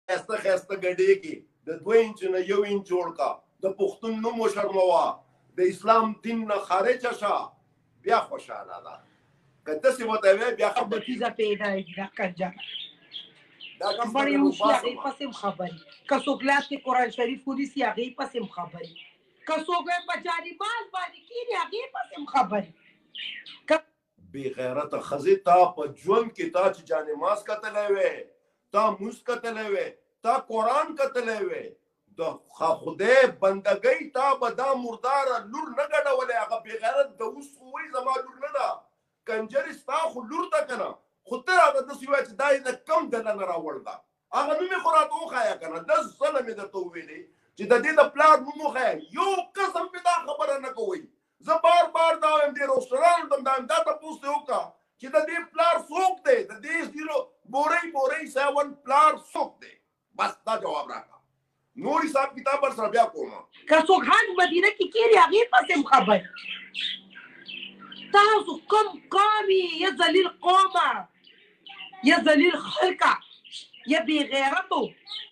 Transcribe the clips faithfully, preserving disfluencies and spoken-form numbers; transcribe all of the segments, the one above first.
خسته خسته ګډې کې د دوه انچ نه یو انچ جوړ کا د پښتون نوم وشرموا د اسلام دین نه خارج شه بیا خوشاله ده کته سی وته بیا خبرتیزه پیدا دا کنجا دا خبرې وشي هغه پسې خبري کڅوګلات کې قران شریف کو دي سی هغه پسې خبري کڅوګې بچاري مال باندې کیږي هغه پسې خبري بی غیرت خزی تا په ژوند کې تا چې جانې ماس کتلې وې تا موس کتلې وې تا قران کتلې وې د خدای بندګۍ تا به دا مردار لور نه ګډولې هغه بی غیرت د اوس وې زما لور نه ده کنجری ستا خو لور ته کنه خو ته هغه د سیوا چې دای نه کم د نه راوړ دا هغه نومې خوراک وخایا کنه د ظلم دې ته ویلې چې د دې د پلان نوم وخایا یو قسم په دا خبره نه کوي زه بار بار دا وایم د رستورانت هم دا دا تاسو وکړه چې د دې پلار څوک دی د دې زیرو بورې بورې ساون پلار څوک دی بس دا جواب راکړه نور حساب کتاب پر سره بیا کوم که څوک هغه مدینه کې کیږي هغه پسې خبر تاسو کوم قومي یا ذلیل قومه یا ذلیل خلقه یا بی غیرتو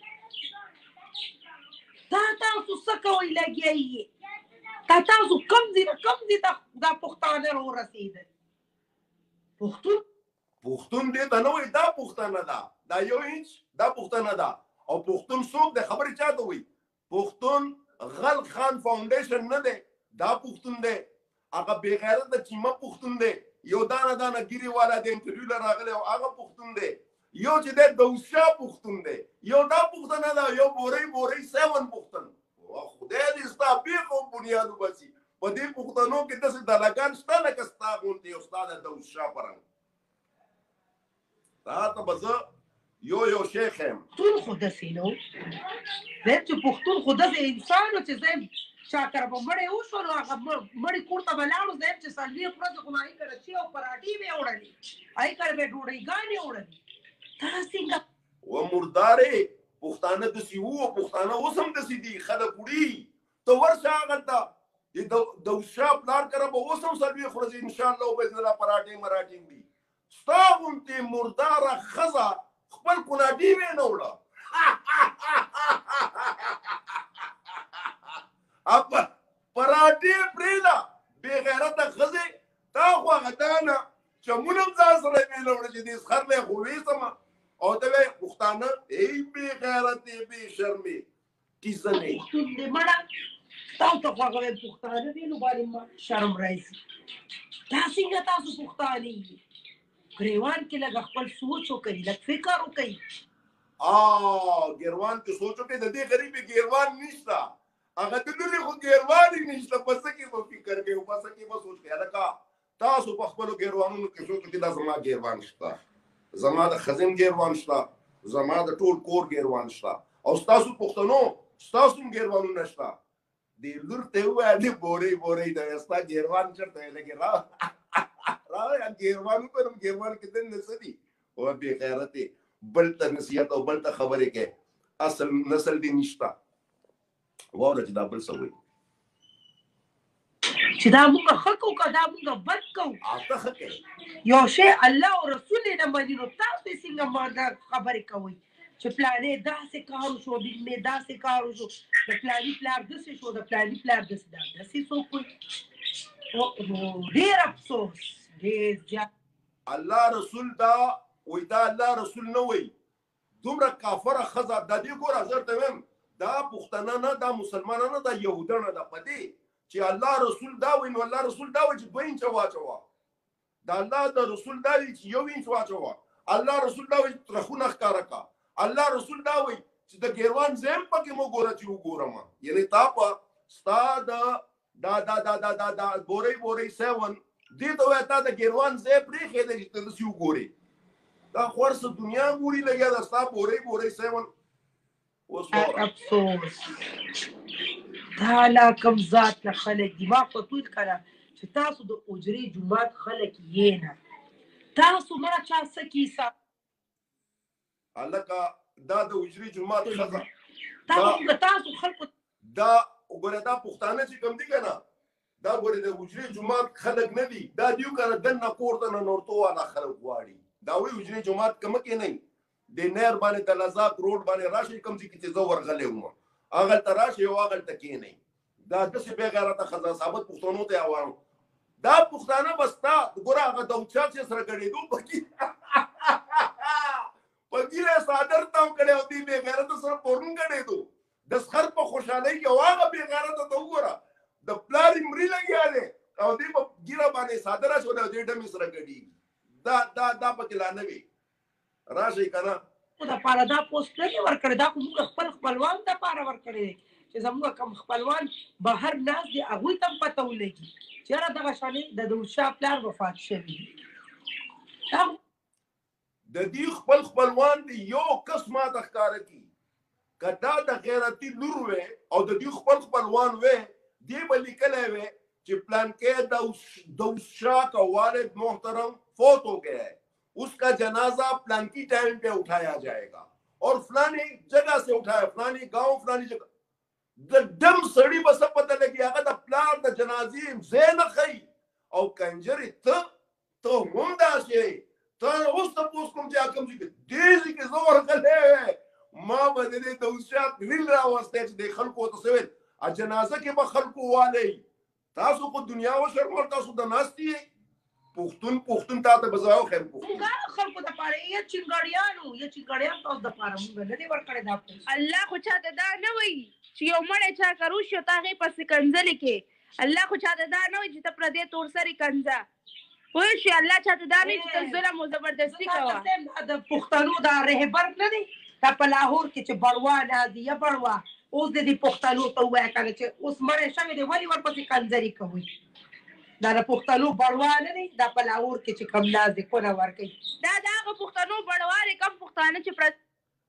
دا تاسو څه کوئ لګیایي تا تاسو کم دي کم دي دا پښتانه رو رسیدل پښتون پښتون دې ته نه وای دا پښتانه ده دا یو هیڅ دا پښتانه ده او پښتون څوک د خبرې چاته وای پښتون غل خان فاونډیشن نه دی دا پښتون دی هغه بی غیرت د چیمه پښتون دی یو دانه دانه ګیری والا د انټرویو لراغله او هغه پښتون دی یو چې د دوشا پښتون دی یو دا پښتنه ده یو بورې بورې سیون پښتون خدای دې ستا بیخو بنیادو بچي په دې پښتنو کې داسې دلاګان شته لکه ستا غونډې او ستا د دوشا پرنګ تا ته به زه یو یو شیخ یم ټول خو داسې نه و زه چې پښتون خو داسې انسان و چې زه شاکر به مړی وشو نو هغه مړی کور ته به لاړو زه یم چې څلوېښت ورځې خو هغې کره چي او پراټې به یې وړلې هغې کره به یې ډوډۍ وړلې دا څنګه و مردارې پښتانه داسې وو پښتانه اوس هم داسې دي خلک وړي ته ورشه هغه ته د اوسا پلار کره به اوس هم څلوېښت ورځې انشاءالله وباذن الله پراټې مراټې وړي ستا غوندې مرداره ښځه خپل کوناډي وې نه وړه پراټې پرېږده بې غیرته ښځې تا خو هغه دانه چمونه هم ځان سره یې نه وړه چې دې سخرلی خو ویسمه او ته وې پښتانه ای بې غیرتې بې شرمې ټیزنې پښتون دې مړه تاسو ته خو هغه وې پښتانه دي نو باندې شرم راځي دا څنګه تاسو پښتانه یې ګریوان کې لږ خپل سوچ وکړئ لږ فکر وکړئ ګریوان کې سوچ وکړئ د دې غریب ګریوان نشته هغه د لوري خو ګریوان یې نشته پس کې به فکر کوي پس کې به سوچ کوي هلکه تاسو په خپلو ګریوانونو کې سوچ وکړئ دا زما ګریوان شته زما د ښځې ګریوان شته زما د ټول کور ګریوان شته او ستاسو پښتنو ستاسو هم ګریوانونه شته دې لور ته ووایه دې بورې بورې دی ستا ګریوان چېرته دی لږې را را ګریوان وکړم ګریوان کې دننه څه دي او بې غیرتې بل ته نصیحت او بل ته خبرې کوې اصل نسل دې نشته واوره چې دا بل څه وایي چې دا موږ ښه کوو که دا موږ بد کوو ته ښه کوې یو شی الله او رسول یې نه مني نو تاسو یې څنګه ما خبرې کوئ چې پلانې داسې کار وشو بلمې داسې کار وشو د پلاني پلار داسې شو د پلاني پلار داسې دا داسې څوک وایي ډېر افسوس ډېر زیات الله رسول دا وایي دا الله رسول نه وایي دومره کافره ښځه د دې ګوره زه درته وایم دا پښتانه نه دا مسلمانان نه دا یهودانه ده په دې چې الله رسول دا وایي نو الله رسول دا وایي چې دوه انچه واچوه دا الله د رسول دا وایي چې یو انچ واچوه الله رسول دا وایي ترخونه ښکاره کړه الله رسول دا وایي چې د ګریوان ځای پکې مو ګوره چې وګورم یعنې تا په ستا د دا دا دا دا دا دا بورې بورې سیون دې ته وایي تا د ګریوان ځای پرېښی دی چې ته داسې وګورې دا خورسه دنیا ګوري لګیا ده ستا بورې بورې سیون افسوس دا لا کوم ذات نه خلک دي ما خو ټول کړه چې تاسو د اجرې جومات خلک یې نه تاسو مړه چا څه کیسه هلکه دا د اجرې جومات ښځه تاسو خلکو دا وګوره دا پښتانه چې کوم دي که نه دا ګورې د اجرې جومات خلک نه دي دا دیو که نه دننه کور ته ننوتو والا خلک غواړي دا وایي اجرې جومات کمه کې نه د نهر باندې د لزاق روډ باندې راشي کوم ځای کې چې زه ورغلی وم هغلته راشي او هغلته کښېنئ دا داسې بې غیرته ښځه ثابت پښتنو ته یې ووایم دا پښتانه به ستا ګوره هغه داودشاه چې سره ګډېدو په ګیله یې څادر تاو کړی او دې بې غیرته سره پرون ګډېدو د سخر په خوشحالۍ کې او هغه بې غیرته ته وګوره د پلار یې مري لګیا دی او دې په ګیره باندې څادر اچولی او دې ډمې سره ګډېږي دا دا دا پکې لا نه وي راشئ که نه دپاره دا پوسټ نه دي ورکړی دا خو موږ خپل خپلوان دپاره ورکړی دی چې زموږ کوم خپلوان بهر ناست دي هغوی ته هم پته ولګي چې یاره دغه شانې د داودشاه پلار وفات شوي د دې خپل خپلوان دي یو کس ماته ښکاره کړي که دا د غیرتي لور وې او د دې خپل خپلوان وې دې به لیکلی وې چې پلانکې داودشاه کا والد محترم فوت ہو گیا ہے اس کا جنازہ پلانکی ٹائم پہ اٹھایا جائے گا اور فلانی جگہ سے اٹھایا فلانی گاؤں فلانی جگہ د ډم سړي به څه پته لګي هغه د پلار د جنازې ځای نه ښیي او کنجرې ته ته هم داسې ته اوس تپوس کوم چې کوم ځای کې دې ځای کې زه ورغلی ما به د دې داودشاه ریل راوستی چې دې خلکو ته څه ویل جنازه کې به خلکو والی تاسو په دنیا وشرمول تاسو د ناستې یې پښتون پښتون تا ته به زه وښیم موږ خلکو دپاره یې چینګاړیانو یا چینګاړیان تاسو دپاره موږ نه دي ورکړی دا الله خو چاته دا نه وایي چې یو مړی چا که روشي او ته هغې پسې کنځلې کې الله خو چاته دا نه وایي چې ته پردې تورسرې کنځه پوه شوې الله چاته دا نه وایي چې ته ظلم او زبردستي کوه د پښتنو دا رهبر نه دی دا په لاهور کې چې بړوا نازي یا بړوا اوس د دې پښتنو ته ووایه که نه چې اوس مړی شوی دی ولې ورپسې کنځرې کوئ دا د پښتنو بړوا نه دی دا په لاهور کې چې کوم ناز دی کونه ورکوي دا د هغه پښتنو بړوا دی کوم پښتانه چې پرد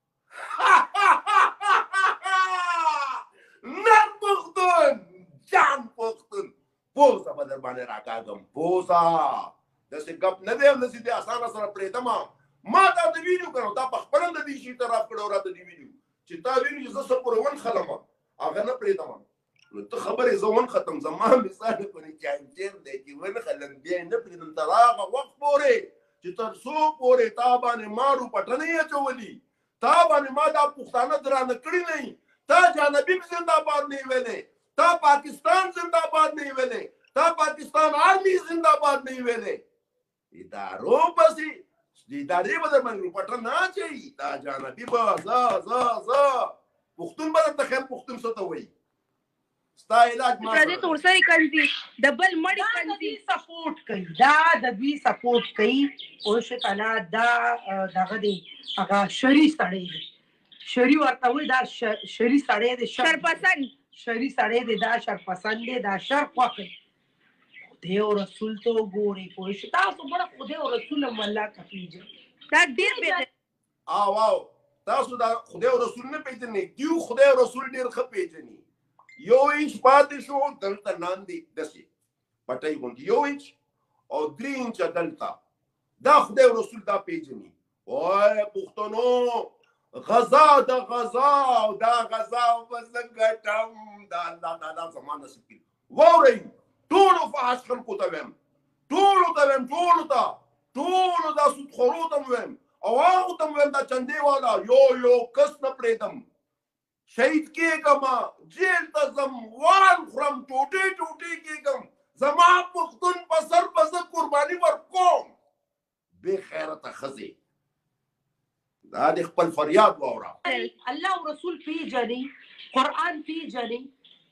نه پښتون جان پښتون پوزه به در باندې راکاږم پوزه داسې ګپ نه دی همداسې دې اسانه سره پرېږدمه ما تا ته ویلي که نو تا په خپله د دې شي طرف کړی او راته دې ویلي چې تا ویلي چې زه څه پورې ونښلم هغه نه پرېږدم نو ته خبرې زه ونښتم زما مثال پورې چانچر دی چې ونښلم بیا یې نه پرېږدم تر هغه وخت پورې چې تر څو پورې تا باندې ما روپټنې اچولي تا باندې ما دا پښتانه درانه کړي نه تا جانبیم زنده‌باد نه ویلې تا پاکستان زنده‌باد نه ویلې تا پاکستان آرمی زنده‌باد نه ویلې ادارو پسې ادارې به در باندې روپټه نه اچوي دا جانبي به زه زه زه پښتون به درته خیر پښتون څه ته وایي ستا علاج ما پردې تورسرې کنځي د بل مړي کنځي سپورټ کوي دا د دوی سپورټ کوي پوه شو که نه دا دغه دی هغه شري سړی دی شري ورته وایي دا شري سړی دی شرپسند شري سړی دی دا شرپسند دی دا شر خوښوي خدای او رسول ته وګورئ پوه شو تاسو مړه خدای او رسول هم الله ته پېژنئ دا ډېر بې او او تاسو دا خدای او رسول نه پېژنئ دوی خدای او رسول ډېر ښه پېژني یو انچ پاتې شو دلته لاندې داسې پټۍ غوندې یو انچ او درې انچه دلته دا خدای او رسول دا پېژني وای پښتنو غذا د غذا او دا غذا به زه ګټم دا الله تعالی زما نصیب کړي واورئ ټولو فحش خلکو ته ویم ټولو ته ویم ټولو ته ټولو دا سودخورو ته م ویم او هغو ته م ویم دا چندې والا یو یو کس نه پرېږدم شهید کېږم جیل ته ځم وان خورم ټوټې ټوټې کېږم زما پښتون په سر به زه قرباني ورکوم بې خیرته ښځې دا د خپل فریاد واوره الله او رسول پیژني قرآن پیژني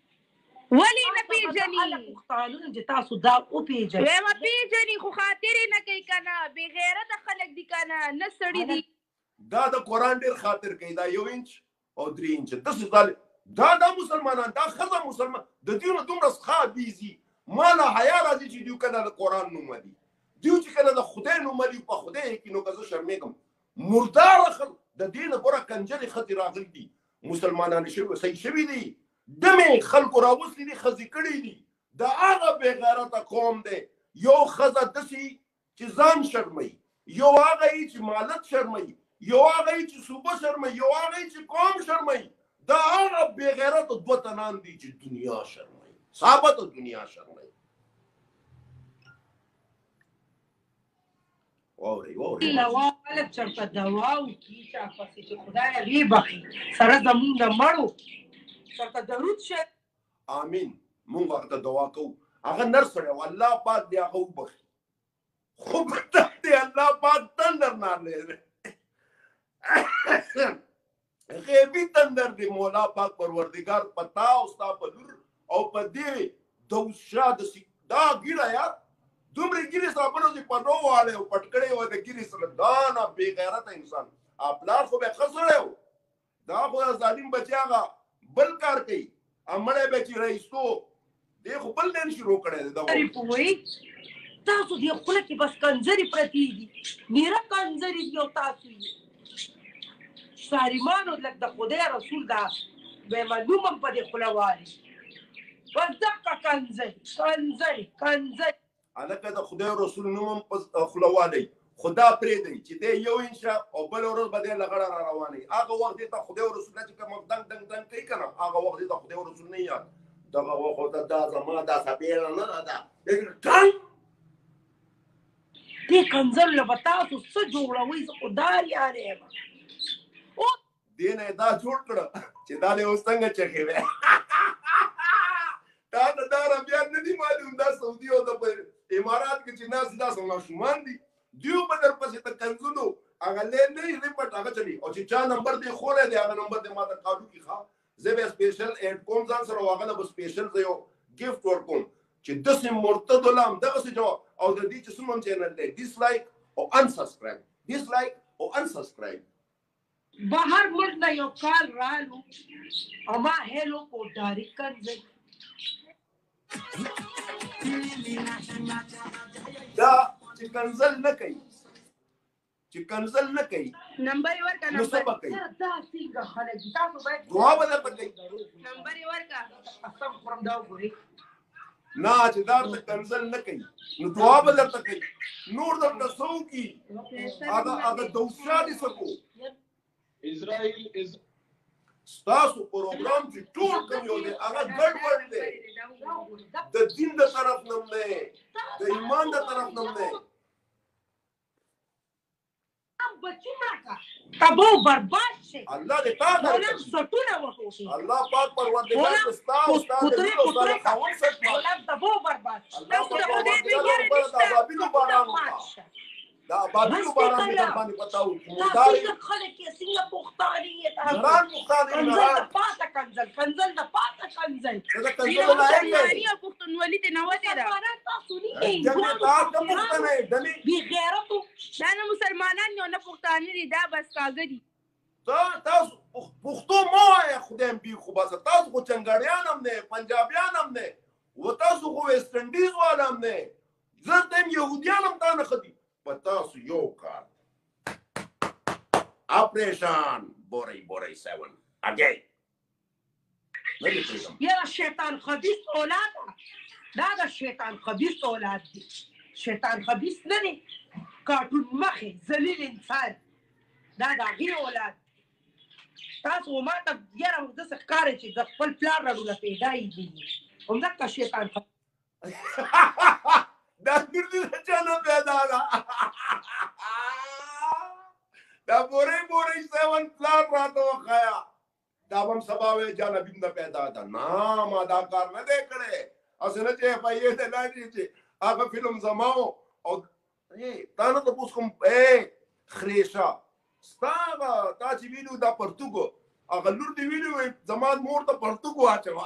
ولې نه پیژني پښتانه چې تاسو دا وپېژنئ ویمه پیژني خو خاطرې نه کوي که نه بې غیرته خلک دي که نه نه سړي دي دا د قرآن ډېر خاطر کوي دا یو انچ او درې انچه داسې ظالم دا دا مسلمانان دا ښځه مسلمان د دوی نه دومره څښا بیزي ما نه حیا راځي چې دوی کله د قرآن نوم ولي دوی چې کله د خدای نوم ولي په خدای کې نو که زه شرمېږم مرداره خلک د دې نه ګوره کنجرې ښځې راغلي دي مسلمانان صحیح شوي دي دمې خلکو راوستلي دي ښځې کړي دي د هغه بې غیرته قوم دی یو ښځه داسې چې ځان شرموي یو هغه یې چې مالت شرموي یو هغه یې چې صوبه شرموي یو هغه یې چې قوم شرموي دا هغه بې غیرته دوه تنان دي چې دنیا شرموي ثابته دنیا شرموي واوري واوري دوا خلک چرته دوا وکړي چا پسې چې خدای وی بخي سره زمونږ د مړو چرته درود شه امين مونږ ورته دعا کوو هغه نرس سره الله پاک دی هغه وبخي خو ته دی الله پاک تندر نه لري غیبی تندر دی مولا پاک پروردگار پتا او ستا په لور او په دې دوشا د دا ګیره یار دومره ګیرې صاحبانو چې په نو واله او پټکړې و د ګیرې سره دا نه بې غیرته انسان خپلار خو به خسرې و دا خو ظالم بچی هغه بل کار کوي امړې به چې رئیسو دې خو بل نه شروع کړی دا پوي تاسو دې خپل کې بس کنځري پرتی دي میرا کنځري یو تاسو ساریمانو لکه د خدای رسول دا به معلومه په دې خپلوالي بس دقه کنځري کنځري کنځري الکه د خدای رسول نوم په خپلوالي خدا پرې دی چې دې یو انشاء او بل ورځ به دې لغړه را رواني هغه وخت ته خدای رسول چې کوم دنګ دنګ دنګ کوي کنه هغه وخت ته خدای رسول نه یاد دغه وخت دا زما دا سپېل نه دا ټنګ دې کنځر له تاسو څه جوړوي زه خدای یاره او دې نه دا جوړ کړ چې دا له اوس څنګه چخې وې دا دا ربيان نه دي معلوم دا سعودي او د امارات کې چې ناس دا سم شومان دي دیو بدر پسې ته کنځلو هغه له نه یې پټ هغه چلی او چې چا نمبر دی خوله دی هغه نمبر دی ماته کاډو کې ښا زه به سپیشل اډ کوم ځان سره واغله به سپیشل زه یو ګیفټ ورکوم چې دسم مرتد لام دغه څه جواب او د دې چې سمون چینل دی ډیسلایک او انسبسکرایب ډیسلایک او انسبسکرایب بهر ملک نه یو کال رالو او ما هلو کو ډاری کنځي دا چې کنزل نه کوي چې کنزل نه کوي نمبر یې ورکا نو څه نمبر به کوي دا څنګه خلک تاسو باید دعا به درته کوي نمبر یې ورکا قسم خورم دا وګورئ نه چې دا ته کنزل نه کوي نو دعا به درته کوي نور درته څه وکړي هغه هغه دوشا دي سکو اسرائیل از ستاسو پروګرام چې ټول کوم یو دی هغه ګډوډ دی د دین د طرف نه نه د ایمان د طرف نه نه بچی ماکا تبو برباد شي الله دې تا ولم سټونه وټوشي الله پاک پروردگار ستاسو ستاسو د ټول خاون سره ولم تبو برباد الله پاک دا بابلو باران دې باندې پتاو تاسو خلک یې څنګه پوښتاري تاسو نران مختار کنزل پاته کنزل کنزل د پاته کنزل دا کنزل نه مسلمانی او پښتونولي ته نه وته دا تاسو نه جنګ تاسو پښتنه دلی بی غیرتو دا نه مسلمانان نه نه پښتانه دي دا بس کاګدي تا تاسو پښتو مو یا خدایم بي خو بس تاسو کو چنګړیان هم نه پنجابیان هم نه و تاسو خو ویسټ انډیز والام نه زه تم يهوديان هم تا نه خدي پتاسو یو کار اپریشن بوري بوري سیون اگې یا شیطان خبیث اولاد دا د شیطان خبیث اولاد دی شیطان خبیث نه دی کارټون مخې ذلیل انسان دا د هغې اولاد تاسو ما ته یاره د څه ښکاري چې د خپل پلار راډوله پیدا یې دي همدغه شیطان دا نور دې چانه پیدا ده دا بوري بوري سیون پلان راته وخایا دا هم سبا وې جانا بیم دا پیدا ده نه ما دا کار نه دی کړی اسنه چې اف آی ته لاندې چې هغه فلم زماو او تا نه تاسو کوم اے خریشا ستاغه تا چې ویلو دا پرتګو هغه لور دی ویلو زمان مور ته پرتګو اچوا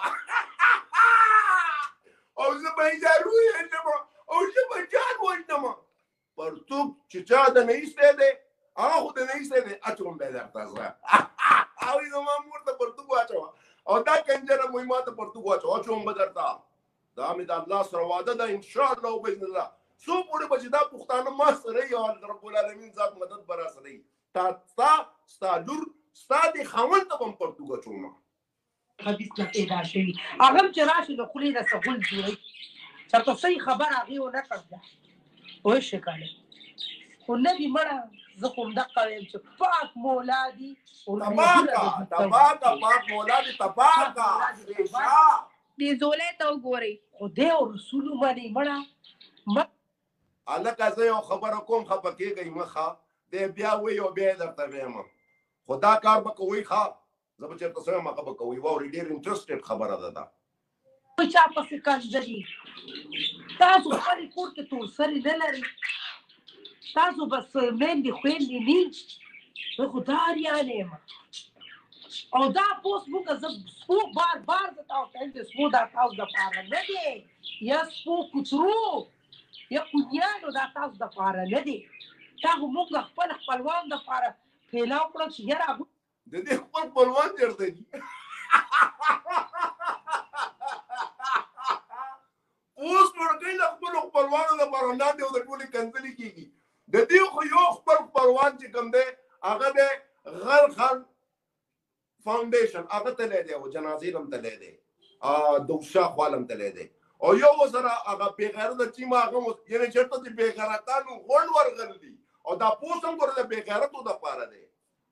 او زه به یې روي نه او چې په جان وځم پرتګ چې چا د نه ایسته ده هغه خو د نه ایسته ده اچوم به درته زه او زما مور ته پرتګ اچوا او دا کنجره مې ما ته پرتګ اچوا اچوم به درته دا مې د الله سره وعده ده ان شاء الله باذن الله سو پورې به دا پښتانه ما سره یو رب العالمین ذات مدد برا سره تا تا ستا لور ستا د خاوند ته هم پرتګ اچوم خبيث نه پیدا شوي هغه چې راشي د خولې نه سهول جوړي چرته صحیح خبر هغې ونه کړه وای شي کاله خو نه دي مړه زه خو همدقه وایم چې پاک مولا دي تباکا تباکا پاک مولا دي تباکا دې زولې ته وګورئ خدای او رسول باندې مړه الکه زه یو خبره کوم خفه کېږئ مخه دی بیا وایي او بیا یې درته وایم خو دا کار به کوئ ښه زه به چېرته څه وایم هغه به کوئ واورئ ډېر انټرسټډ خبره ده دا چا پسې کنځلي تاسو خپلې کور کې تورسرې نه لرئ تاسو بس میندې خویندې نه زه خو دا اریانه یم او دا پوسټ موږ زه سپو بار بار زه تاسو ته وایم چې سپو دا تاسو دپاره نه دی یا سپو کوترو یا کونیانو دا تاسو دپاره نه دی دا خو موږ خپل خپلوان دپاره پهلاو کړل چې یاره د دې خپل خپلوان چېرته دي اوس ورکوي له خپلو خپلوانو دپاره لاندې او د ټولې کنځلې کېږي د دې خو یو خپل خپلوان چې کوم دی هغه دی غر خان فاونډیشن هغه تللی دی او جنازې هم تللی دی دوشا خوال هم تللی دی او یو ورسره هغه بېغیرته چیمه هغه یعنې چېرته چې بېغیرتانو غونډ ورغلی دي او دا پوسټ هم ګوره د بېغیرتو دپاره دی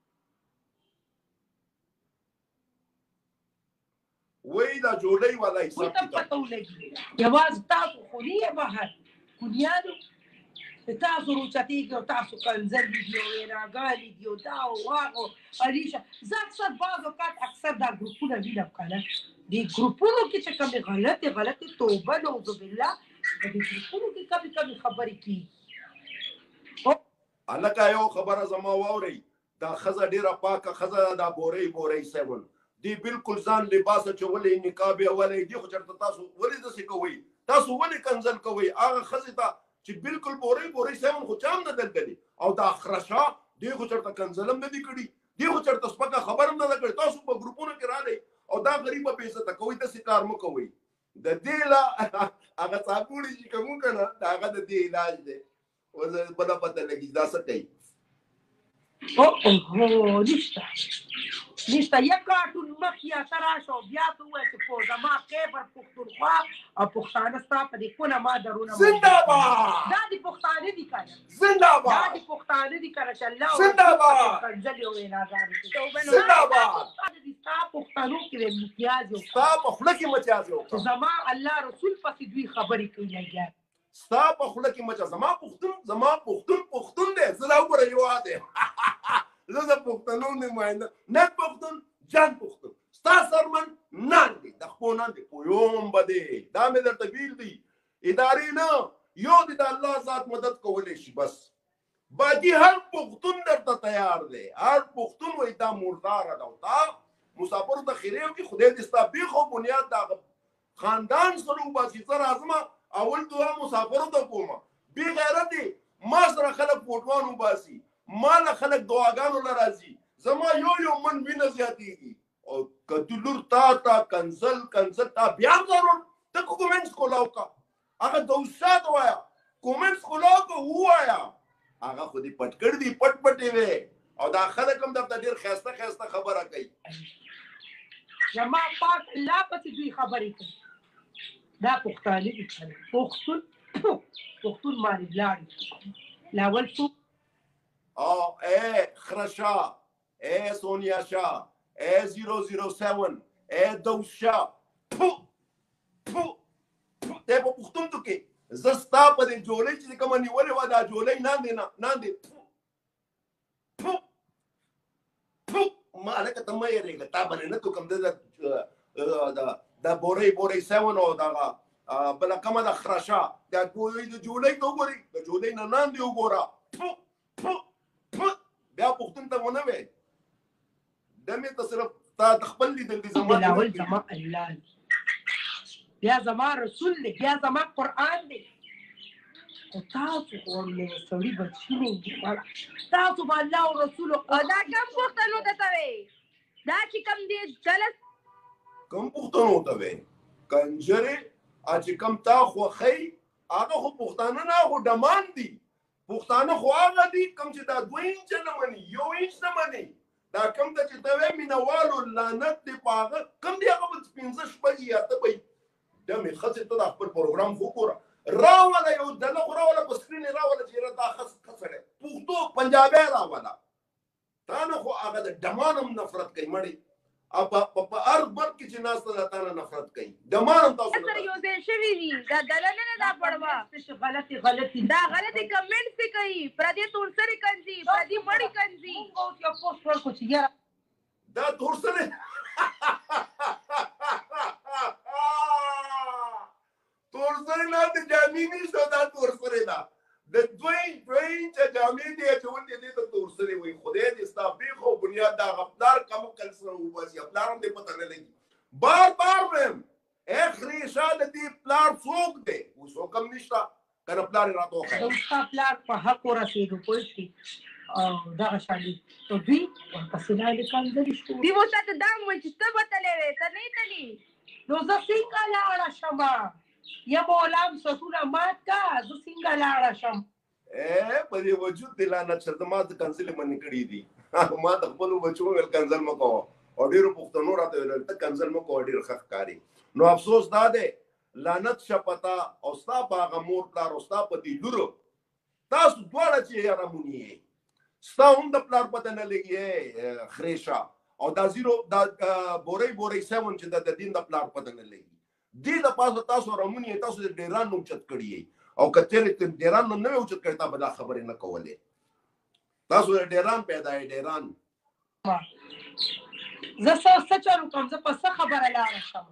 وایي دا جوړۍ والا حساب ورته پته ولګي یوازې تاسو خو نه یې بهر کونیانو تاسو روچتېږي او تاسو کنځلې دي او ویناګانې دي او دا او هغه اریشه زه اکثر بعض اوقات اکثر دا ګروپونه وینم که نه دې ګروپونو کې چې کومې غلطې غلطې توبه نعوذ بالله د دې ګروپونو کې کمې کمې خبرې کېږي هلکه یو خبره زما واورئ دا ښځه ډېره پاکه ښځه ده دا بورۍ بورۍ سیون دی بالکل ځان لباس اچولی نقاب یې ولی دی خو چېرته تاسو ولې داسې کوئ تاسو ولې کنځل کوئ هغه ښځې ته چې بالکل بورۍ بورۍ سیون خو چا هم نه دلدلي او دا خرشا دی خو چېرته کنځل هم نه دي کړي دی خو چېرته سپکه خبر هم نه ده کړې تاسو په ګروپونو کې راغئ او دا غریبه بې عزته کوئ داسې کار مه کوئ د دې لا هغه څاپوړي چې کوم که نه د هغه د دې علاج دی اوس بله پته لګي دا څه کوي اوه نشته نشته یک کارټون مخکې ته راشه او بیا ته ووایه چې په زما خیبر پښتونخوا او پښتانه ستا په دې کونه ما درونه زنده‌باد دا دې پښتانه دي که نه زنده‌باد دا دې پښتانه دي که نه چې الله زنده‌باد کنځلې او ویناګانې دي زنده‌باد ستا پښتنو کې وې امتیاز یو ستا په خوله کې مجاز یو چې زما الله رسول پسې دوی خبرې کوي لګیا ستا په خوله کې مجاز زما پښتون زما پښتون پښتون دی زه دا وګوره هېواد دی زه د پښتنو نماینده نه پښتون جان پښتون ستا سرمن نان دی د خپو نان دی پویوم به دی دا مې درته ویل دی ادارې نه یو دی د الله ذات مدد کولی شي بس باقي هر پښتون درته تیار دی هر پښتون وایي دا مرداره ده او تا مسافرو ته خیرې وکړي خدای دې ستا بیخ او بنیاد د خاندان سره وباسي زه راځمه اول دعا مسافرو ته کومه بې غیرتې ما سره خلک فوټوان وباسي ما له خلک دعاګانو له راځي زما یو یو من وینه زیاتېږي او که تو لور تا ته کنسل کنسل تا بیا هم ضرور ته کومنټس کولاو کا هغه دوسا ته وایه کومنټس کولاو که ووایه هغه خو دې پټ کړي دي پټ پټې وې او دا خلک هم درته ډېر ښایسته ښایسته خبره کوي زما پاک الله پسې دوی خبرې کوي دا پښتانه دي پښتون پښتون باندې ولاړ لاول څوک او اے خرشا اے سونیا شاه اے زیرو زیرو سیون اے دوشا پو پو ته په پښتون ته کې زه ستا په دې جوړې چې کومه نیولې وه دا جوړې ناندې نه ناندې پو پو ما هلکه ته مه یېرېږه تا باندې نه تو کوم د د بورۍ بورۍ سیون او دغه بله کومه ده خرشا دا د جوړې ته وګورئ د جوړې نه ناندې وګوره پو پو بیا پښتون ته ونه وې دمې ته صرف تا د خپل لیدل دي زما بلاول زما الله بیا زما رسول دی بیا زما قرآن دی او تاسو خو سړي بچي نه دي تاسو به الله او رسول او دا کوم پښتنو ته ته وې دا چې کوم دی غلط کوم پښتنو ته وې کنجرې چې کوم تا خوښئ هغه خو پښتانه نه خو ډمان دي پښتانه خو هغه دي کوم چې دا دوه انچه نه مني یو انچ نه مني دا کوم ته چې ته وې مینهوالو لعنت دی په هغه کوم دی هغه به پنځه شپږ یا اته به دمې ښځې ته دا خپل پروګرام خو وګوره راوله یو ډله خو راوله په سکرین یې راوله چې یاره دا ښځ ښه سړی پښتو پنجابی راوله تا نه خو هغه د ډمان هم نفرت کوي مړې اب په هر بل کې چې ناس ته تانه نفرت کوي د مانم تاسو سره یو ځای شوي وي دا دلنه نه دا پړوا غلطي غلطي دا غلطي کمنټ څه کوي پردي تور سره کنځي پردي مړی کنځي او یو پوسټ ورکو چې یاره دا تور سره تور سره نه د جامې نشته دا تور سره دا د دوی دوی چې جامې دي چې ولې دې ته تور سره وي خدای دې ستاسو خو بنیاد دا غفلار کوم کل سره وباسي خپلارم دې پته نه لګي بار بار ویم اخري شاده دې پلار څوک دی وسو کم نشته کنه پلار راتو خای دا پلار په حق ورسېدو پوه شئ او دغه شالي نو دوی ورپسې لاندې کنځلې شو دی وو ته دا مې چې ته به تللی وې ته نه یې تللی نو زه څنګه لاړه شمه یا مولام سټونه مات کا زه څنګه لاړه شم اے په دې وجود دې لعنت شه ما د کنځلې منې کړې دي ما د خپل بچو ول کنځل مکو او ډیرو پښتنو راته ویل ته کنځل مکو ډیر ښه کاری نو افسوس دا دی لعنت شپتا او ستا باغ مور پلار او ستا په دې لورو تاسو دواړه چې یارمونی ستا هم د پلار پته نه لګي خریشا او دا زیرو دا بورې بورې سیون چې د دین د پلار پته نه لګي دې د پاسه تاسو رمونی تاسو د ډیران نوم چت کړی او کته ډیران نوم نه چت کړی تا به دا خبرې نه کولې تاسو د ډیران پیدا یې ډیران زه څه څه چارو کوم زه په څه خبره لاړه شم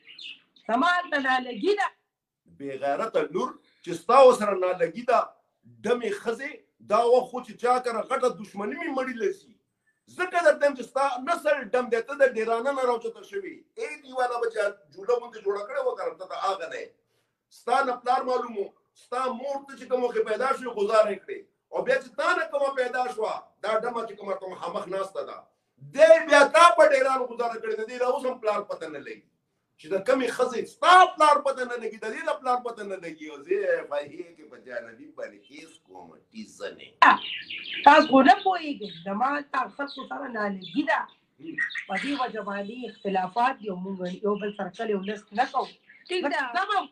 سمال ته نه لګي دا بې غیرته لور چې ستا ورسره نه لګي دا دمې ښځې دا وخت خو چې چا کره غټه دښمني مې مړي لسي ځکه درته چې ستا نسل ډم دی ته د ډیرانه نه راوچته شوي ای دیواله به چې جوړه غوندې جوړه کړې وکړم ته د هغه دی ستا نه پلار معلوم ستا مور ته چې کوم وخت پیدا شوې ګزاره کړې او بیا چې تا نه کومه پیدا شوه دا ډمه چې کومه ته مخامخ ناسته ده دی بیا تا په ډیرانو ګزاره کړې ده دی دا اوس هم پلار پته نه لګي چې د کمې ښځې ستا پلار پته نه لګي د دې د پلار پته نه لګي او زه فایې کې په جانبي باندې کیس کوم ټیزنې تاسو خو نه پوهېږئ زما تا خلکو سره نه لګي ده په دې وجه باندې اختلافات دي او موږ یو بل سره کله ولس نه کوو ټیک ده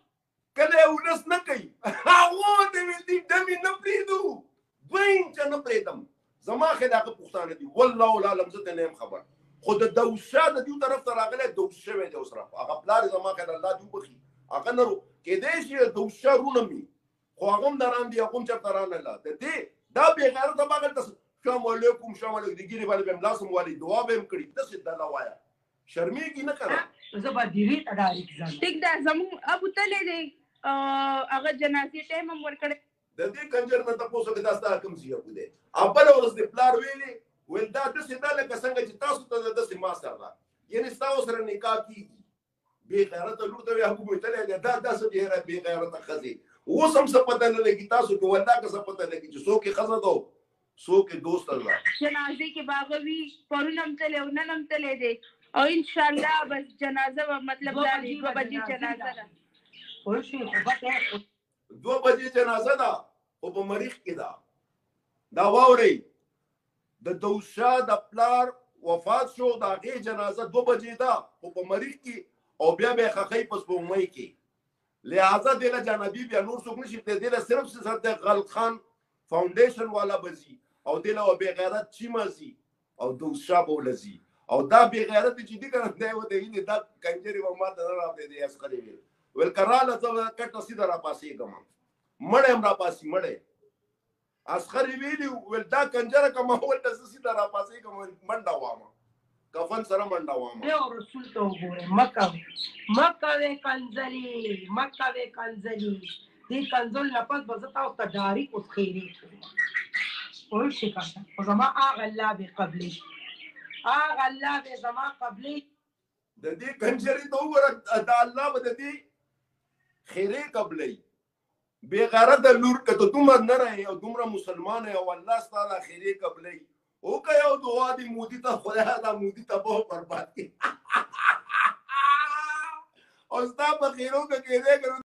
کله ولس نه کوي هغه دې دې دمې نه پریدو دوی چې نه پریدم زما خلاقه پښتانه دي والله العالم زه ته نه خبر خو د دوشه د دیو طرف ته راغلی دوشه شوی دی اوس هغه پلار زما خیال الله دې وبخي هغه نه کېدای شي دوشه رونه مي خو هغه هم دران دي هغه هم چېرته رانله د دې دا بې غیرته به هغلته سلام علیکم سلام علیکم د ګیرې باندې به هم لاس هم والي دعا به هم کړي داسې دله وایه شرمېږي نه که نه زه به ډیرې ته ډارېږ ځم ټیک ده زموږ ابو تللی دی هغه جنازې ټایم هم ورکړی د دې کنجر نه تپوس وکړه دا ستا کوم ځای ابو دی او بله ورځ د پلار ویلې ویل دا داسې ده لکه څنګه چې تاسو ته داسې ما سره ده یعنې ستا ورسره نکاح کېږي بې غیرته لور ته وایي هغه ویتلی دی دا داسې ډېره بې غیرته ښځې اوس هم څه پته نه لګي تاسو کې والله که څه پته لګي چې څوک یې ښځه ده څوک یې دوسته ده جنازې کې به هغه وي پرون هم تللی او نن هم تللی دی او انشاءالله بس جنازه به مطلب دا دی دوه بجې جنازه ده پوه شوې خو بس دوه بجې جنازه ده خو په مریخ کې ده دا واورئ د دوشه د پلار وفات شو د هغې جنازه دوه بجې ده خو په مریخ کې او بیا به یې ښخوي په سپوږمۍ کې لہذا دې له جانبي بیا نور څوک نشي دی دې له صرف صرف د غلط خان فاونډیشن والا به ځي او دې له بې غیرت چیمه ځي او دوشه به ولله ځي او دا بې غیرت چې دي که نه دی ودهي دا کنجرې به ما ته نه راوړی دی عسکرې ویل ویل که راله زه به کټه سیده راپاسېږم مړی هم راپاسي مړی عسکرې ویلي ویل دا کنجره که ما ولته زه سیده راپاسېږم منډه وامه کفن سره منډه وامه یو رسول ته وګورئ مه کوئ مه کوئ کنځلې مه کوئ کنځلې دې کنځل نه پس به زه تاسو ته ډاري اوس خیرې کوم پوه شئ که نه خو زما هغه الله به قبلې هغه الله به زما قبلې د دې کنجرې ته وګوره دا الله به د دې خیرې قبلوي بې غیرته لور که ته دومره نره یې او دومره مسلمان یې او الله ستا دا خیرې قبلوي وکړه یو دعا دې مودي ته خدایه دا مودي ته به برباد کړي او ستا په خیرو که کېدی که